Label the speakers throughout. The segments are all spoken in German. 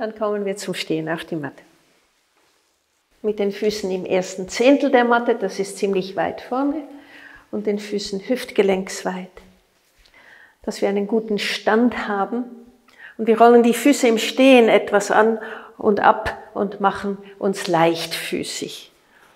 Speaker 1: dann kommen wir zum Stehen auf die Matte. Mit den Füßen im ersten Zehntel der Matte, das ist ziemlich weit vorne, und den Füßen hüftgelenksweit, dass wir einen guten Stand haben. Und wir rollen die Füße im Stehen etwas an und ab und machen uns leichtfüßig.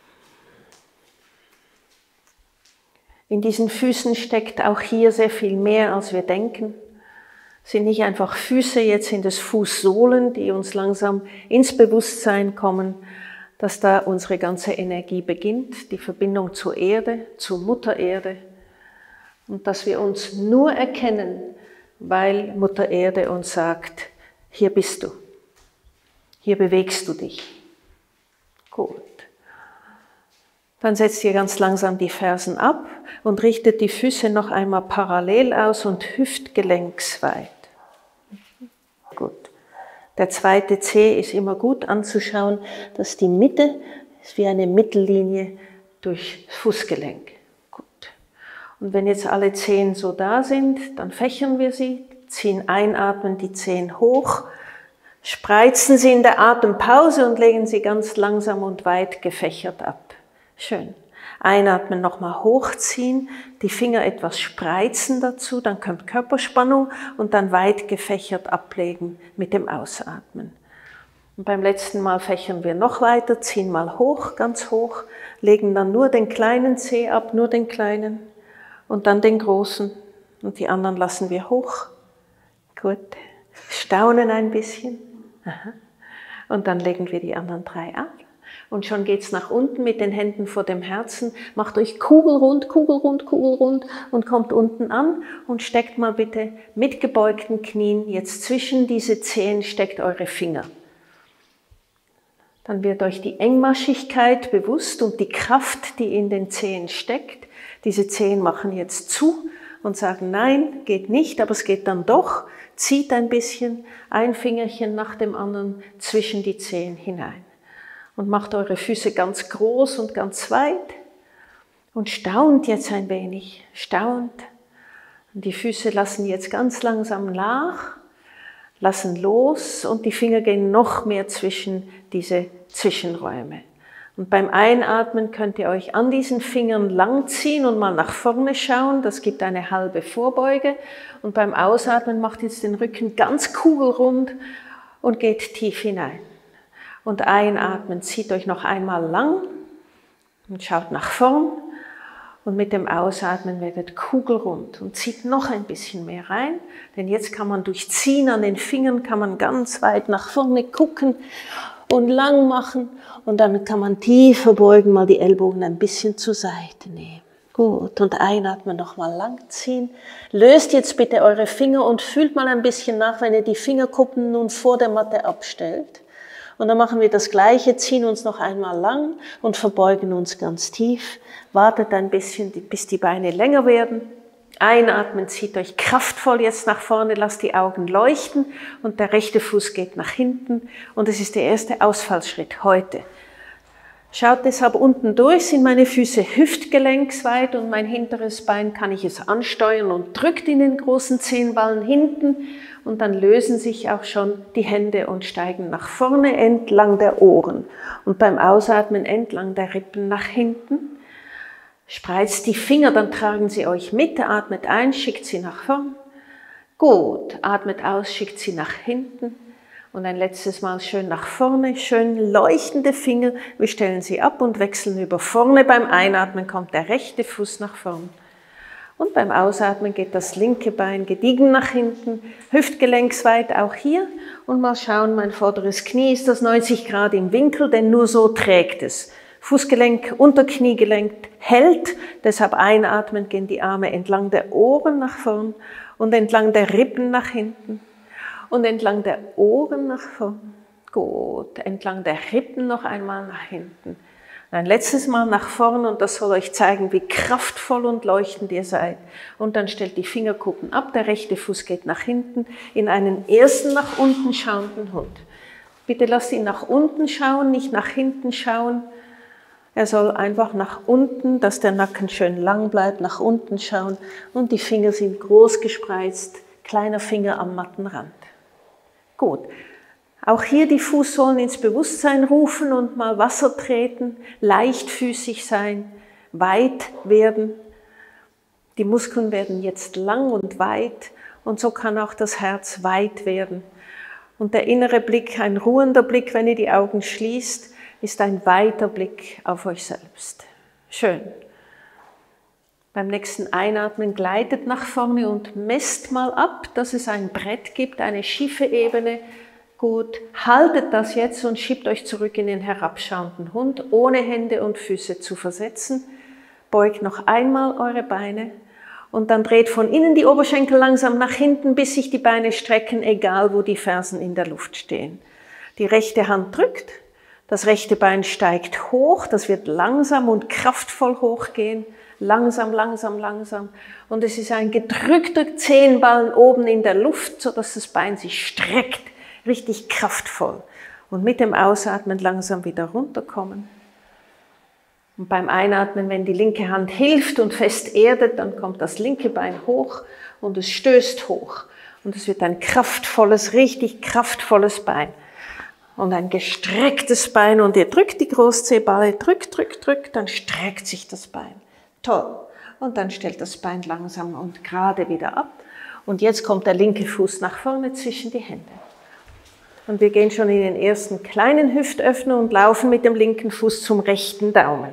Speaker 1: In diesen Füßen steckt auch hier sehr viel mehr, als wir denken. Es sind nicht einfach Füße, jetzt sind es Fußsohlen, die uns langsam ins Bewusstsein kommen, dass da unsere ganze Energie beginnt, die Verbindung zur Erde, zur Mutter Erde. Und dass wir uns nur erkennen, weil Mutter Erde uns sagt, hier bist du, hier bewegst du dich. Gut. Dann setzt ihr ganz langsam die Fersen ab und richtet die Füße noch einmal parallel aus und hüftgelenksweit. Gut. Der zweite Zeh ist immer gut anzuschauen, dass die Mitte ist wie eine Mittellinie durchs Fußgelenk. Gut. Und wenn jetzt alle Zehen so da sind, dann fächern wir sie, ziehen einatmen die Zehen hoch, spreizen sie in der Atempause und legen sie ganz langsam und weit gefächert ab. Schön. Einatmen, nochmal hochziehen, die Finger etwas spreizen dazu, dann kommt Körperspannung und dann weit gefächert ablegen mit dem Ausatmen. Und beim letzten Mal fächern wir noch weiter, ziehen mal hoch, ganz hoch, legen dann nur den kleinen Zeh ab, nur den kleinen und dann den großen und die anderen lassen wir hoch. Gut, staunen ein bisschen. Aha. Und dann legen wir die anderen 3 ab. Und schon geht es nach unten mit den Händen vor dem Herzen. Macht euch kugelrund, kugelrund, kugelrund und kommt unten an und steckt mal bitte mit gebeugten Knien jetzt zwischen diese Zehen, steckt eure Finger. Dann wird euch die Engmaschigkeit bewusst und die Kraft, die in den Zehen steckt. Diese Zehen machen jetzt zu und sagen, nein, geht nicht, aber es geht dann doch. Zieht ein bisschen, ein Fingerchen nach dem anderen zwischen die Zehen hinein. Und macht eure Füße ganz groß und ganz weit und staunt jetzt ein wenig, staunt. Und die Füße lassen jetzt ganz langsam nach, lassen los und die Finger gehen noch mehr zwischen diese Zwischenräume. Und beim Einatmen könnt ihr euch an diesen Fingern langziehen und mal nach vorne schauen, das gibt eine halbe Vorbeuge. Und beim Ausatmen macht jetzt den Rücken ganz kugelrund und geht tief hinein. Und einatmen, zieht euch noch einmal lang und schaut nach vorn. Und mit dem Ausatmen werdet kugelrund und zieht noch ein bisschen mehr rein. Denn jetzt kann man durch Ziehen an den Fingern, kann man ganz weit nach vorne gucken und lang machen. Und dann kann man tiefer beugen, mal die Ellbogen ein bisschen zur Seite nehmen. Gut, und einatmen, nochmal lang ziehen. Löst jetzt bitte eure Finger und fühlt mal ein bisschen nach, wenn ihr die Fingerkuppen nun vor der Matte abstellt. Und dann machen wir das Gleiche, ziehen uns noch einmal lang und verbeugen uns ganz tief. Wartet ein bisschen, bis die Beine länger werden. Einatmen, zieht euch kraftvoll jetzt nach vorne, lasst die Augen leuchten und der rechte Fuß geht nach hinten. Und es ist der erste Ausfallschritt heute. Schaut deshalb unten durch, sind meine Füße hüftgelenksweit und mein hinteres Bein kann ich es ansteuern und drückt in den großen Zehenballen hinten. Und dann lösen sich auch schon die Hände und steigen nach vorne entlang der Ohren. Und beim Ausatmen entlang der Rippen nach hinten. Spreizt die Finger, dann tragen sie euch mit. Atmet ein, schickt sie nach vorn. Gut, atmet aus, schickt sie nach hinten. Und ein letztes Mal schön nach vorne, schön leuchtende Finger. Wir stellen sie ab und wechseln über vorne. Beim Einatmen kommt der rechte Fuß nach vorn. Und beim Ausatmen geht das linke Bein gediegen nach hinten, hüftgelenksweit auch hier. Und mal schauen, mein vorderes Knie ist das 90 Grad im Winkel, denn nur so trägt es. Fußgelenk, Unterkniegelenk hält, deshalb einatmen gehen die Arme entlang der Ohren nach vorn und entlang der Rippen nach hinten. Und entlang der Ohren nach vorn. Gut, entlang der Rippen noch einmal nach hinten. Ein letztes Mal nach vorn und das soll euch zeigen, wie kraftvoll und leuchtend ihr seid. Und dann stellt die Fingerkuppen ab, der rechte Fuß geht nach hinten in einen ersten nach unten schauenden Hund. Bitte lasst ihn nach unten schauen, nicht nach hinten schauen. Er soll einfach nach unten, dass der Nacken schön lang bleibt, nach unten schauen und die Finger sind groß gespreizt, kleiner Finger am Mattenrand. Gut, Auch hier die Fußsohlen ins Bewusstsein rufen und mal Wasser treten, leichtfüßig sein, weit werden. Die Muskeln werden jetzt lang und weit und so kann auch das Herz weit werden. Und der innere Blick, ein ruhender Blick, wenn ihr die Augen schließt, ist ein weiter Blick auf euch selbst. Schön. Beim nächsten Einatmen gleitet nach vorne und messt mal ab, dass es ein Brett gibt, eine schiefe Ebene. Gut, haltet das jetzt und schiebt euch zurück in den herabschauenden Hund, ohne Hände und Füße zu versetzen. Beugt noch einmal eure Beine und dann dreht von innen die Oberschenkel langsam nach hinten, bis sich die Beine strecken, egal wo die Fersen in der Luft stehen. Die rechte Hand drückt, das rechte Bein steigt hoch, das wird langsam und kraftvoll hochgehen. Langsam, langsam, langsam. Und es ist ein gedrückter Zehenballen oben in der Luft, sodass das Bein sich streckt. Richtig kraftvoll. Und mit dem Ausatmen langsam wieder runterkommen. Und beim Einatmen, wenn die linke Hand hilft und fest erdet, dann kommt das linke Bein hoch und es stößt hoch. Und es wird ein kraftvolles, richtig kraftvolles Bein. Und ein gestrecktes Bein. Und ihr drückt die Großzehballe, drückt, dann streckt sich das Bein. Toll. Und dann stellt das Bein langsam und gerade wieder ab. Und jetzt kommt der linke Fuß nach vorne zwischen die Hände. Und wir gehen schon in den ersten kleinen Hüftöffner und laufen mit dem linken Fuß zum rechten Daumen.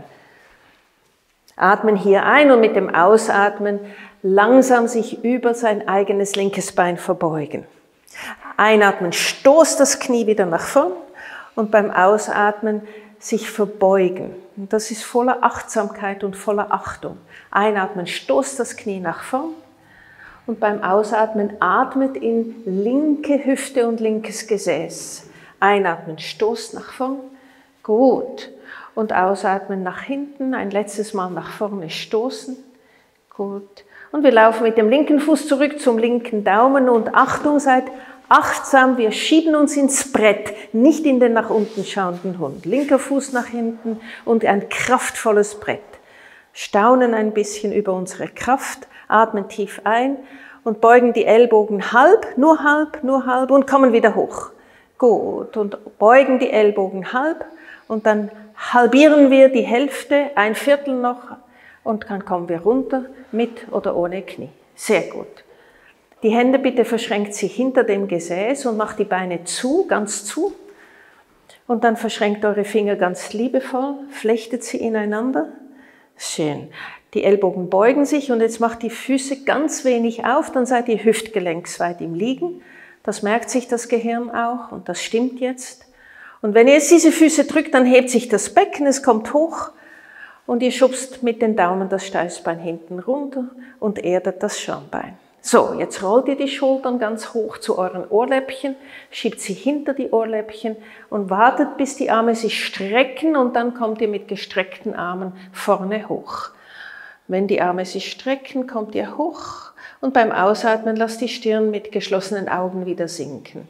Speaker 1: Atmen hier ein und mit dem Ausatmen langsam sich über sein eigenes linkes Bein verbeugen. Einatmen, stoßt das Knie wieder nach vorn und beim Ausatmen sich verbeugen. Und das ist voller Achtsamkeit und voller Achtung. Einatmen, stoßt das Knie nach vorn. Und beim Ausatmen atmet in linke Hüfte und linkes Gesäß. Einatmen, stoßt nach vorn. Gut. Und ausatmen nach hinten. Ein letztes Mal nach vorne stoßen. Gut. Und wir laufen mit dem linken Fuß zurück zum linken Daumen. Und Achtung, seid achtsam. Wir schieben uns ins Brett, nicht in den nach unten schauenden Hund. Linker Fuß nach hinten und ein kraftvolles Brett. Staunen ein bisschen über unsere Kraft. Atmen tief ein und beugen die Ellbogen halb und kommen wieder hoch. Gut, und beugen die Ellbogen halb und dann halbieren wir die Hälfte, ein Viertel noch und dann kommen wir runter mit oder ohne Knie. Sehr gut. Die Hände bitte verschränkt sie hinter dem Gesäß und macht die Beine zu, ganz zu. Und dann verschränkt eure Finger ganz liebevoll, flechtet sie ineinander. Schön. Die Ellbogen beugen sich und jetzt macht die Füße ganz wenig auf, dann seid ihr hüftgelenksweit im Liegen. Das merkt sich das Gehirn auch und das stimmt jetzt. Und wenn ihr jetzt diese Füße drückt, dann hebt sich das Becken, es kommt hoch und ihr schubst mit den Daumen das Steißbein hinten runter und erdet das Schambein. So, jetzt rollt ihr die Schultern ganz hoch zu euren Ohrläppchen, schiebt sie hinter die Ohrläppchen und wartet, bis die Arme sich strecken und dann kommt ihr mit gestreckten Armen vorne hoch. Wenn die Arme sich strecken, kommt ihr hoch und beim Ausatmen lasst die Stirn mit geschlossenen Augen wieder sinken.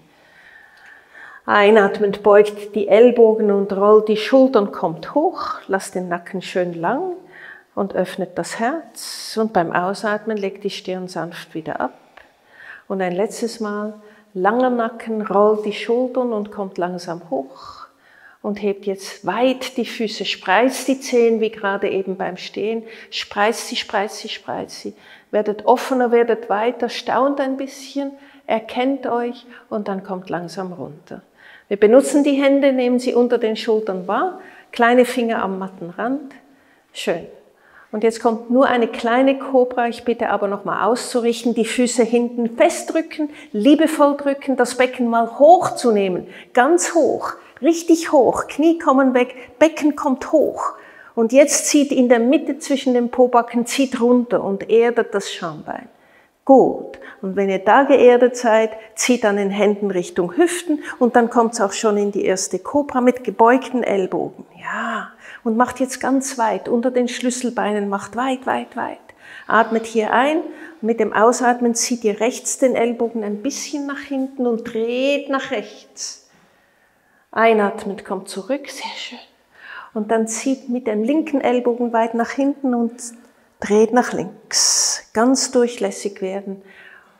Speaker 1: Einatmend beugt die Ellbogen und rollt die Schultern, kommt hoch, lasst den Nacken schön lang und öffnet das Herz und beim Ausatmen legt die Stirn sanft wieder ab. Und ein letztes Mal, langer Nacken, rollt die Schultern und kommt langsam hoch und hebt jetzt weit die Füße, spreizt die Zehen wie gerade eben beim Stehen, spreizt sie, werdet offener, werdet weiter, staunt ein bisschen, erkennt euch und dann kommt langsam runter. Wir benutzen die Hände, nehmen sie unter den Schultern wahr, kleine Finger am Mattenrand, schön. Und jetzt kommt nur eine kleine Kobra, ich bitte aber nochmal auszurichten, die Füße hinten festdrücken, liebevoll drücken, das Becken mal hochzunehmen, ganz hoch, richtig hoch, Knie kommen weg, Becken kommt hoch. Und jetzt zieht in der Mitte zwischen den Pobacken, zieht runter und erdet das Schambein. Gut. Und wenn ihr da geerdet seid, zieht an den Händen Richtung Hüften und dann kommt es auch schon in die erste Kobra mit gebeugten Ellbogen. Ja. Und macht jetzt ganz weit, unter den Schlüsselbeinen, macht weit. Atmet hier ein und mit dem Ausatmen zieht ihr rechts den Ellbogen ein bisschen nach hinten und dreht nach rechts. Einatmend kommt zurück, sehr schön. Und dann zieht mit dem linken Ellbogen weit nach hinten und dreht nach links. Ganz durchlässig werden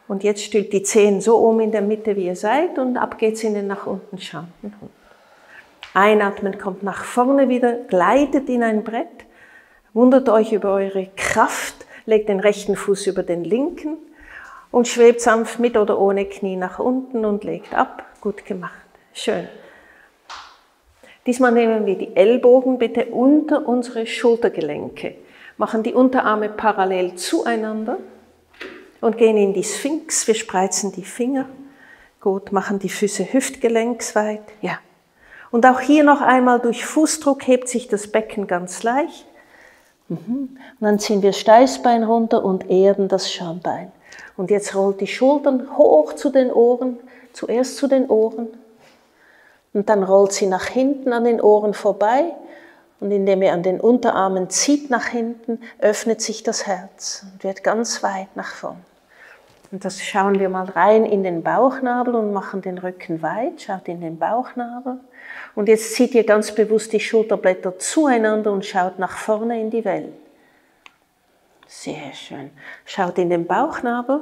Speaker 1: Und jetzt stülpt die Zehen so um in der Mitte, wie ihr seid, und ab geht's in den nach unten schauenden Hund. Einatmen kommt nach vorne wieder, gleitet in ein Brett, wundert euch über eure Kraft, legt den rechten Fuß über den linken und schwebt sanft mit oder ohne Knie nach unten und legt ab. Gut gemacht. Schön. Diesmal nehmen wir die Ellbogen bitte unter unsere Schultergelenke, machen die Unterarme parallel zueinander und gehen in die Sphinx. Wir spreizen die Finger. Gut, machen die Füße hüftgelenksweit. Ja. Und auch hier noch einmal durch Fußdruck hebt sich das Becken ganz leicht. Und dann ziehen wir Steißbein runter und erden das Schambein. Und jetzt rollt die Schultern hoch zu den Ohren, zuerst zu den Ohren. Und dann rollt sie nach hinten an den Ohren vorbei. Und indem ihr an den Unterarmen zieht nach hinten, öffnet sich das Herz und wird ganz weit nach vorn. Und das schauen wir mal rein in den Bauchnabel und machen den Rücken weit. Schaut in den Bauchnabel. Und jetzt zieht ihr ganz bewusst die Schulterblätter zueinander und schaut nach vorne in die Welt. Sehr schön. Schaut in den Bauchnabel.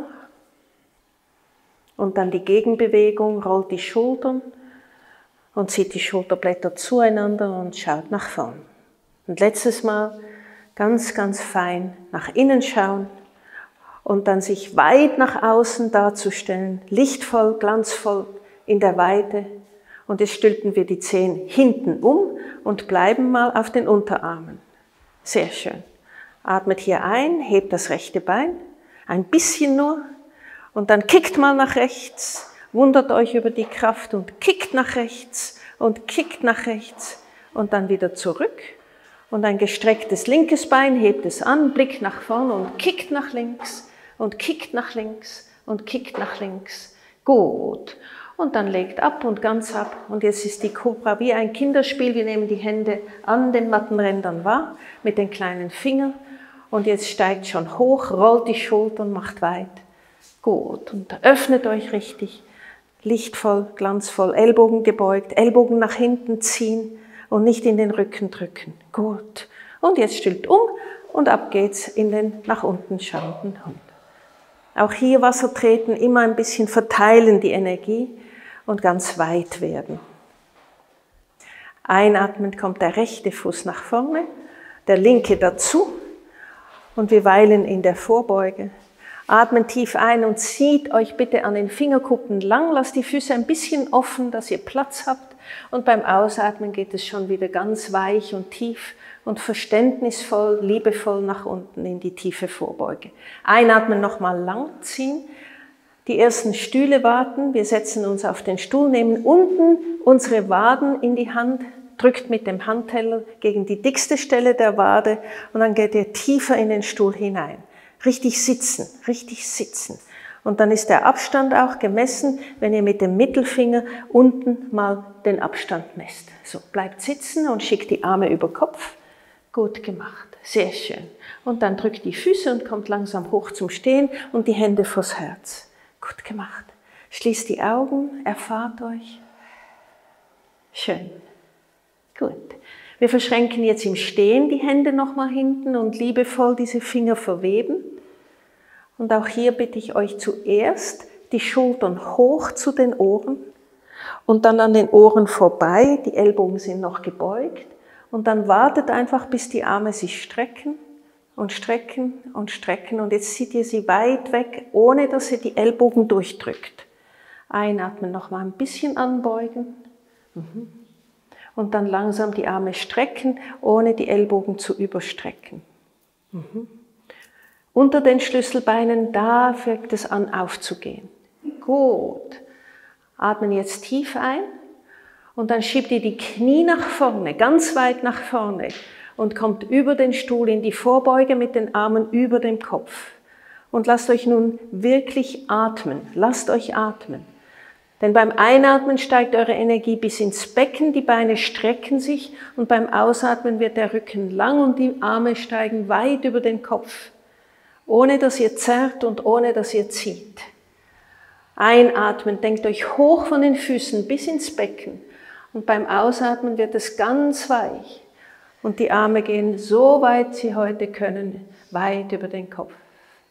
Speaker 1: Und dann die Gegenbewegung, rollt die Schultern und zieht die Schulterblätter zueinander und schaut nach vorn. Und letztes Mal ganz, ganz fein nach innen schauen und dann sich weit nach außen darzustellen, lichtvoll, glanzvoll in der Weite. Und jetzt stülpen wir die Zehen hinten um und bleiben mal auf den Unterarmen. Sehr schön. Atmet hier ein, hebt das rechte Bein, ein bisschen nur, und dann kickt mal nach rechts, wundert euch über die Kraft und kickt nach rechts und kickt nach rechts und dann wieder zurück. Und ein gestrecktes linkes Bein, hebt es an, Blick nach vorn und kickt nach links und kickt nach links und kickt nach links. Gut. Und dann legt ab und ganz ab. Und jetzt ist die Cobra wie ein Kinderspiel. Wir nehmen die Hände an den Mattenrändern wahr, mit den kleinen Fingern. Und jetzt steigt schon hoch, rollt die Schultern, macht weit. Gut. Und öffnet euch richtig. Lichtvoll, glanzvoll, Ellbogen gebeugt, Ellbogen nach hinten ziehen und nicht in den Rücken drücken. Gut. Und jetzt stülpt um und ab geht's in den nach unten schauenden Hund. Auch hier Wasser treten, immer ein bisschen verteilen die Energie und ganz weit werden. Einatmend kommt der rechte Fuß nach vorne, der linke dazu und wir weilen in der Vorbeuge. Atmet tief ein und zieht euch bitte an den Fingerkuppen lang, lasst die Füße ein bisschen offen, dass ihr Platz habt und beim Ausatmen geht es schon wieder ganz weich und tief und verständnisvoll, liebevoll nach unten in die tiefe Vorbeuge. Einatmen, nochmal lang ziehen, die ersten Stühle warten, wir setzen uns auf den Stuhl, nehmen unten unsere Waden in die Hand, drückt mit dem Handteller gegen die dickste Stelle der Wade und dann geht ihr tiefer in den Stuhl hinein. Richtig sitzen, richtig sitzen. Und dann ist der Abstand auch gemessen, wenn ihr mit dem Mittelfinger unten mal den Abstand messt. So, bleibt sitzen und schickt die Arme über Kopf. Gut gemacht, sehr schön. Und dann drückt die Füße und kommt langsam hoch zum Stehen und die Hände vors Herz. Gut gemacht. Schließt die Augen, erfahrt euch. Schön. Gut. Wir verschränken jetzt im Stehen die Hände nochmal hinten und liebevoll diese Finger verweben. Und auch hier bitte ich euch zuerst die Schultern hoch zu den Ohren und dann an den Ohren vorbei. Die Ellbogen sind noch gebeugt. Und dann wartet einfach, bis die Arme sich strecken und strecken und strecken. Und jetzt zieht ihr sie weit weg, ohne dass ihr die Ellbogen durchdrückt. Einatmen, nochmal ein bisschen anbeugen. Und dann langsam die Arme strecken, ohne die Ellbogen zu überstrecken. Unter den Schlüsselbeinen, da fängt es an aufzugehen. Gut. Atmen jetzt tief ein. Und dann schiebt ihr die Knie nach vorne, ganz weit nach vorne und kommt über den Stuhl in die Vorbeuge mit den Armen über dem Kopf. Und lasst euch nun wirklich atmen. Lasst euch atmen. Denn beim Einatmen steigt eure Energie bis ins Becken, die Beine strecken sich und beim Ausatmen wird der Rücken lang und die Arme steigen weit über den Kopf, ohne dass ihr zerrt und ohne dass ihr zieht. Einatmen, denkt euch hoch von den Füßen bis ins Becken. Und beim Ausatmen wird es ganz weich. Und die Arme gehen so weit sie heute können, weit über den Kopf.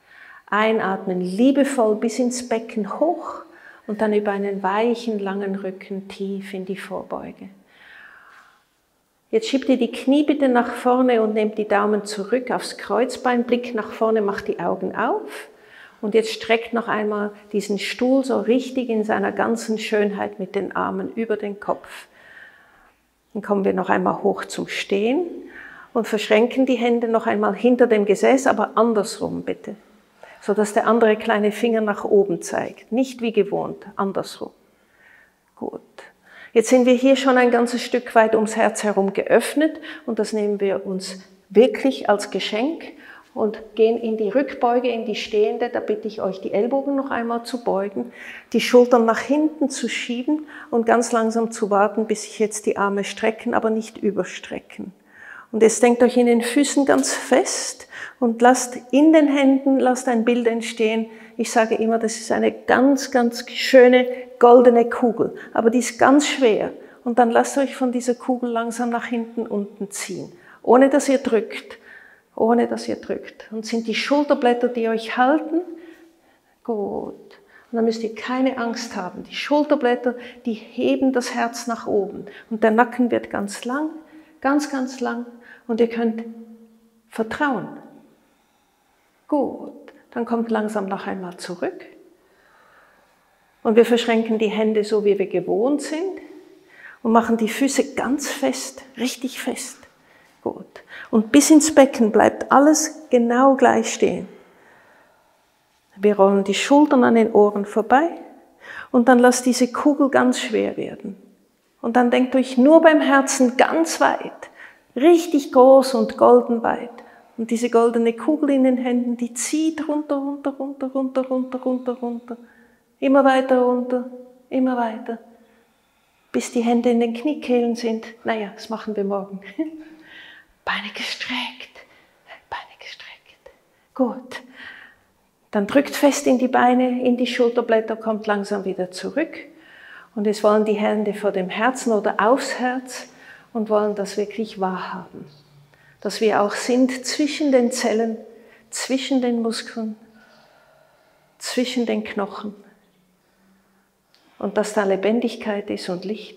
Speaker 1: Einatmen, liebevoll bis ins Becken hoch und dann über einen weichen, langen Rücken tief in die Vorbeuge. Jetzt schiebt ihr die Knie bitte nach vorne und nehmt die Daumen zurück aufs Kreuzbein, Blick nach vorne, macht die Augen auf. Und jetzt streckt noch einmal diesen Stuhl so richtig in seiner ganzen Schönheit mit den Armen über den Kopf. Dann kommen wir noch einmal hoch zum Stehen und verschränken die Hände noch einmal hinter dem Gesäß, aber andersrum bitte, sodass der andere kleine Finger nach oben zeigt. Nicht wie gewohnt, andersrum. Gut. Jetzt sind wir hier schon ein ganzes Stück weit ums Herz herum geöffnet und das nehmen wir uns wirklich als Geschenk und gehen in die Rückbeuge, in die Stehende. Da bitte ich euch, die Ellbogen noch einmal zu beugen, die Schultern nach hinten zu schieben und ganz langsam zu warten, bis sich jetzt die Arme strecken, aber nicht überstrecken. Und jetzt denkt euch in den Füßen ganz fest und lasst in den Händen, lasst ein Bild entstehen. Ich sage immer, das ist eine ganz, ganz schöne goldene Kugel, aber die ist ganz schwer. Und dann lasst euch von dieser Kugel langsam nach hinten unten ziehen, ohne dass ihr drückt. Ohne dass ihr drückt. Und sind die Schulterblätter, die euch halten? Gut. Und dann müsst ihr keine Angst haben. Die Schulterblätter, die heben das Herz nach oben. Und der Nacken wird ganz lang, ganz, ganz lang. Und ihr könnt vertrauen. Gut. Dann kommt langsam noch einmal zurück. Und wir verschränken die Hände so, wie wir gewohnt sind. Und machen die Füße ganz fest, richtig fest. Gut. Und bis ins Becken bleibt alles genau gleich stehen. Wir rollen die Schultern an den Ohren vorbei und dann lasst diese Kugel ganz schwer werden. Und dann denkt euch nur beim Herzen ganz weit, richtig groß und golden weit. Und diese goldene Kugel in den Händen, die zieht runter, runter, runter, runter, runter, runter, runter. Immer weiter runter, immer weiter. Bis die Hände in den Kniekehlen sind. Naja, das machen wir morgen. Beine gestreckt, Beine gestreckt. Gut. Dann drückt fest in die Beine, in die Schulterblätter, kommt langsam wieder zurück. Und jetzt wollen die Hände vor dem Herzen oder aufs Herz und wollen das wirklich wahrhaben. Dass wir auch sind zwischen den Zellen, zwischen den Muskeln, zwischen den Knochen. Und dass da Lebendigkeit ist und Licht.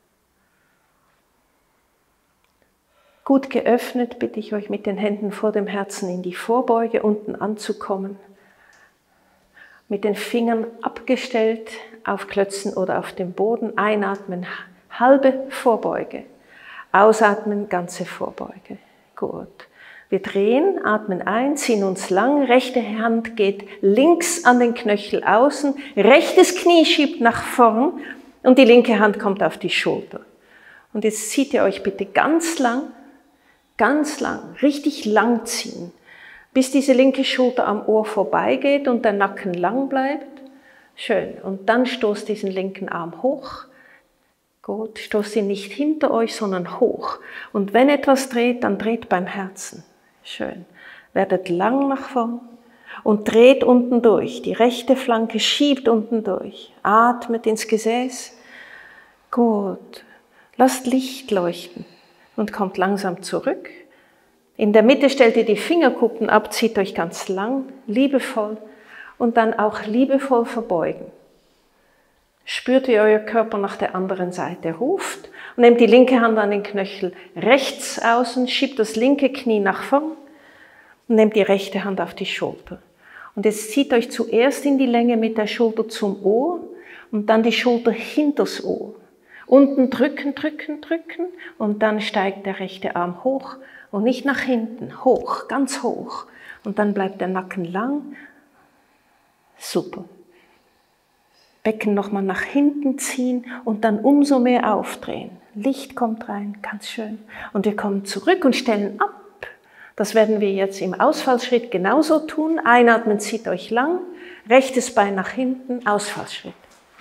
Speaker 1: Gut geöffnet bitte ich euch mit den Händen vor dem Herzen in die Vorbeuge unten anzukommen. Mit den Fingern abgestellt auf Klötzen oder auf dem Boden. Einatmen, halbe Vorbeuge. Ausatmen, ganze Vorbeuge. Gut. Wir drehen, atmen ein, ziehen uns lang. Rechte Hand geht links an den Knöchel außen. Rechtes Knie schiebt nach vorn und die linke Hand kommt auf die Schulter. Und jetzt zieht ihr euch bitte ganz lang, richtig lang ziehen, bis diese linke Schulter am Ohr vorbeigeht und der Nacken lang bleibt. Schön. Und dann stoßt diesen linken Arm hoch. Gut, stoßt ihn nicht hinter euch, sondern hoch. Und wenn etwas dreht, dann dreht beim Herzen. Schön. Werdet lang nach vorn und dreht unten durch. Die rechte Flanke schiebt unten durch. Atmet ins Gesäß. Gut. Lasst Licht leuchten. Und kommt langsam zurück. In der Mitte stellt ihr die Fingerkuppen ab, zieht euch ganz lang, liebevoll und dann auch liebevoll verbeugen. Spürt, wie euer Körper nach der anderen Seite ruft und nehmt die linke Hand an den Knöchel rechts außen, schiebt das linke Knie nach vorn und nehmt die rechte Hand auf die Schulter. Und jetzt zieht euch zuerst in die Länge mit der Schulter zum Ohr und dann die Schulter hinters Ohr. Unten drücken, drücken, drücken und dann steigt der rechte Arm hoch und nicht nach hinten, hoch, ganz hoch. Und dann bleibt der Nacken lang. Super. Becken nochmal nach hinten ziehen und dann umso mehr aufdrehen. Licht kommt rein, ganz schön. Und wir kommen zurück und stellen ab. Das werden wir jetzt im Ausfallschritt genauso tun. Einatmen, zieht euch lang, rechtes Bein nach hinten, Ausfallschritt.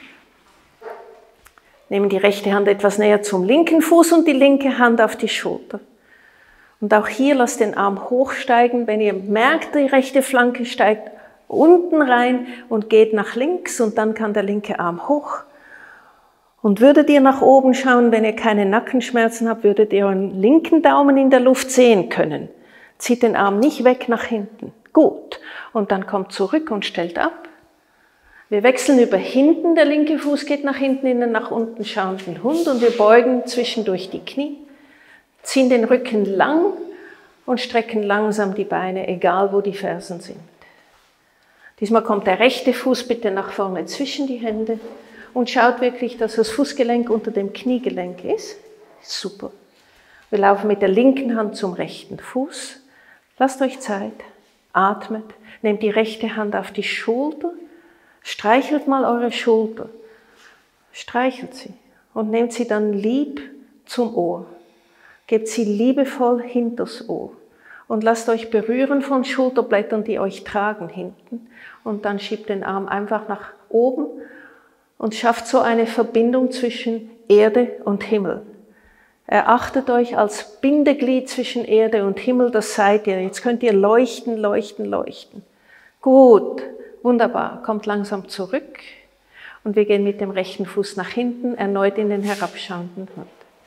Speaker 1: Nehmen die rechte Hand etwas näher zum linken Fuß und die linke Hand auf die Schulter. Und auch hier lasst den Arm hochsteigen. Wenn ihr merkt, die rechte Flanke steigt unten rein und geht nach links und dann kann der linke Arm hoch. Und würdet ihr nach oben schauen, wenn ihr keine Nackenschmerzen habt, würdet ihr euren linken Daumen in der Luft sehen können. Zieht den Arm nicht weg nach hinten. Gut. Und dann kommt zurück und stellt ab. Wir wechseln über hinten, der linke Fuß geht nach hinten in den nach unten schauenden Hund und wir beugen zwischendurch die Knie, ziehen den Rücken lang und strecken langsam die Beine, egal wo die Fersen sind. Diesmal kommt der rechte Fuß bitte nach vorne zwischen die Hände und schaut wirklich, dass das Fußgelenk unter dem Kniegelenk ist. Super. Wir laufen mit der linken Hand zum rechten Fuß. Lasst euch Zeit, atmet, nehmt die rechte Hand auf die Schulter, streichelt mal eure Schulter, streichelt sie und nehmt sie dann lieb zum Ohr. Gebt sie liebevoll hinters Ohr und lasst euch berühren von Schulterblättern, die euch tragen hinten. Und dann schiebt den Arm einfach nach oben und schafft so eine Verbindung zwischen Erde und Himmel. Erachtet euch als Bindeglied zwischen Erde und Himmel, das seid ihr. Jetzt könnt ihr leuchten, leuchten, leuchten. Gut, wunderbar. Kommt langsam zurück und wir gehen mit dem rechten Fuß nach hinten, erneut in den herabschauenden Hund.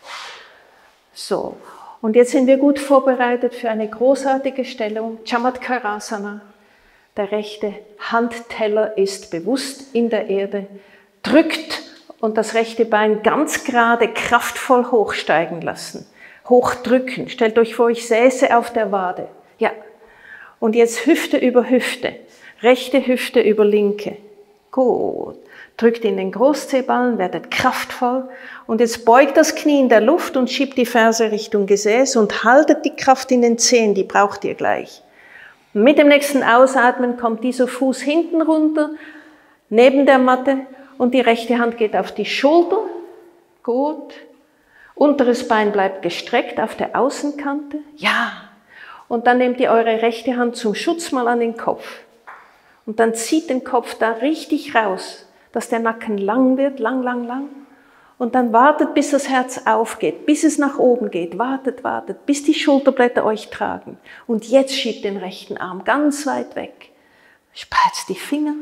Speaker 1: So, und jetzt sind wir gut vorbereitet für eine großartige Stellung, Chamatkarasana. Der rechte Handteller ist bewusst in der Erde, drückt und das rechte Bein ganz gerade, kraftvoll hochsteigen lassen. Hochdrücken. Stellt euch vor, ich säße auf der Wade. Ja. Und jetzt Hüfte über Hüfte. Rechte Hüfte über linke. Gut. Drückt in den Großzehballen, werdet kraftvoll. Und jetzt beugt das Knie in der Luft und schiebt die Ferse Richtung Gesäß und haltet die Kraft in den Zehen, die braucht ihr gleich. Mit dem nächsten Ausatmen kommt dieser Fuß hinten runter, neben der Matte und die rechte Hand geht auf die Schulter. Gut. Unteres Bein bleibt gestreckt auf der Außenkante. Ja. Und dann nehmt ihr eure rechte Hand zum Schutz mal an den Kopf. Und dann zieht den Kopf da richtig raus, dass der Nacken lang wird, lang, lang, lang. Und dann wartet, bis das Herz aufgeht, bis es nach oben geht. Wartet, wartet, bis die Schulterblätter euch tragen. Und jetzt schiebt den rechten Arm ganz weit weg. Spreizt die Finger.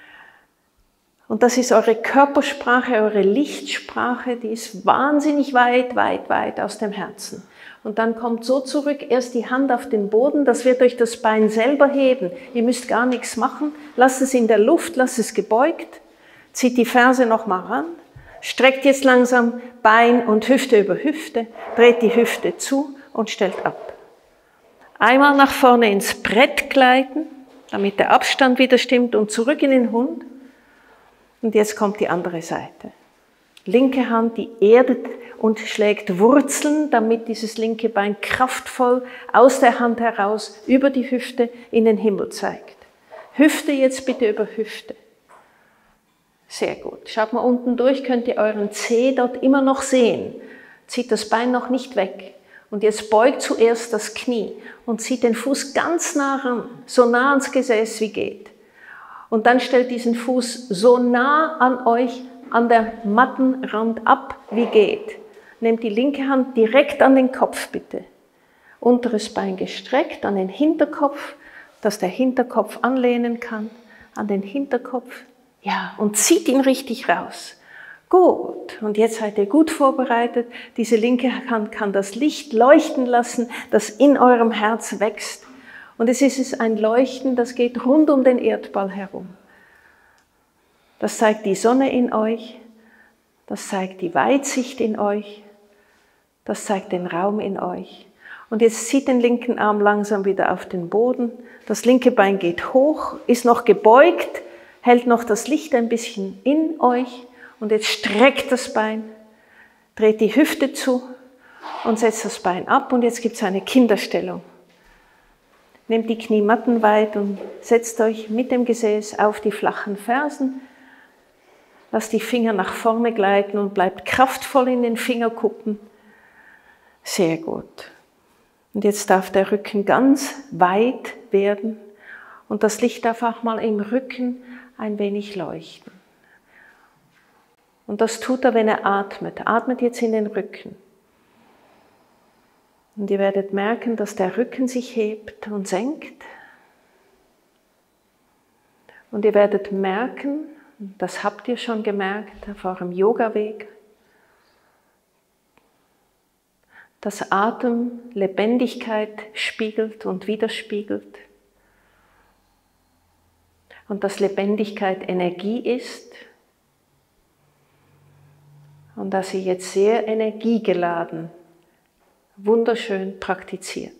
Speaker 1: Und das ist eure Körpersprache, eure Lichtsprache, die ist wahnsinnig weit, weit, weit aus dem Herzen. Und dann kommt so zurück, erst die Hand auf den Boden, das wird euch das Bein selber heben. Ihr müsst gar nichts machen. Lasst es in der Luft, lasst es gebeugt. Zieht die Ferse nochmal ran. Streckt jetzt langsam Bein und Hüfte über Hüfte, dreht die Hüfte zu und stellt ab. Einmal nach vorne ins Brett gleiten, damit der Abstand wieder stimmt und zurück in den Hund. Und jetzt kommt die andere Seite. Linke Hand, die erdet und schlägt Wurzeln, damit dieses linke Bein kraftvoll aus der Hand heraus über die Hüfte in den Himmel zeigt. Hüfte jetzt bitte über Hüfte. Sehr gut. Schaut mal unten durch, könnt ihr euren Zeh dort immer noch sehen. Zieht das Bein noch nicht weg. Und jetzt beugt zuerst das Knie und zieht den Fuß ganz nah ran, so nah ans Gesäß wie geht. Und dann stellt diesen Fuß so nah an euch, an der Mattenrand ab, wie geht. Nehmt die linke Hand direkt an den Kopf, bitte. Unteres Bein gestreckt, an den Hinterkopf, dass der Hinterkopf anlehnen kann, an den Hinterkopf. Ja, und zieht ihn richtig raus. Gut, und jetzt seid ihr gut vorbereitet. Diese linke Hand kann das Licht leuchten lassen, das in eurem Herz wächst. Und es ist ein Leuchten, das geht rund um den Erdball herum. Das zeigt die Sonne in euch, das zeigt die Weitsicht in euch, das zeigt den Raum in euch. Und jetzt zieht den linken Arm langsam wieder auf den Boden. Das linke Bein geht hoch, ist noch gebeugt, hält noch das Licht ein bisschen in euch und jetzt streckt das Bein, dreht die Hüfte zu und setzt das Bein ab und jetzt gibt es eine Kinderstellung. Nehmt die Knie mattenweit und setzt euch mit dem Gesäß auf die flachen Fersen. Lasst die Finger nach vorne gleiten und bleibt kraftvoll in den Fingerkuppen. Sehr gut. Und jetzt darf der Rücken ganz weit werden und das Licht darf auch mal im Rücken ein wenig leuchten. Und das tut er, wenn er atmet. Atmet jetzt in den Rücken. Und ihr werdet merken, dass der Rücken sich hebt und senkt. Und ihr werdet merken, das habt ihr schon gemerkt auf eurem Yoga-Weg, dass Atem Lebendigkeit spiegelt und widerspiegelt. und dass Lebendigkeit Energie ist und dass sie jetzt sehr energiegeladen, wunderschön praktiziert.